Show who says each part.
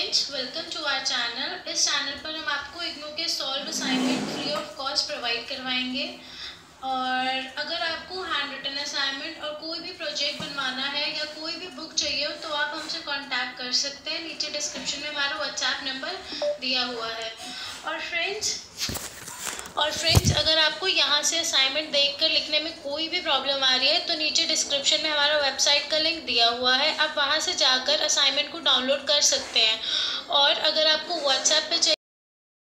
Speaker 1: Friends, welcome to our channel. इस channel पर हम आपको इग्नू के solve assignment free of cost provide करवाएंगे। और अगर आपको हैंड रिटन असाइनमेंट और कोई भी प्रोजेक्ट बनवाना है या कोई भी बुक चाहिए हो तो आप हमसे कांटेक्ट कर सकते हैं। नीचे डिस्क्रिप्शन में हमारा व्हाट्सएप नंबर दिया हुआ है। और फ्रेंड्स अगर आपको यहाँ से असाइनमेंट देखकर लिखने में कोई भी प्रॉब्लम आ रही है तो नीचे डिस्क्रिप्शन में हमारा वेबसाइट का लिंक दिया हुआ है, आप वहाँ से जाकर असाइनमेंट को डाउनलोड कर सकते हैं। और अगर आपको व्हाट्सएप पे